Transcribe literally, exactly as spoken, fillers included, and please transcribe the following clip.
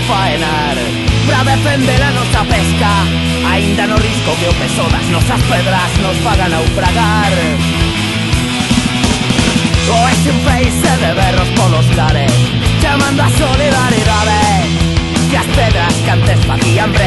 faenar pra defender a nosa pesca. Ainda no risco que o peso das nosas pedras nos faga naufragar. Oeste un peixe de berros polos lares chamando a solidaridade, que as pedras que antes facían breve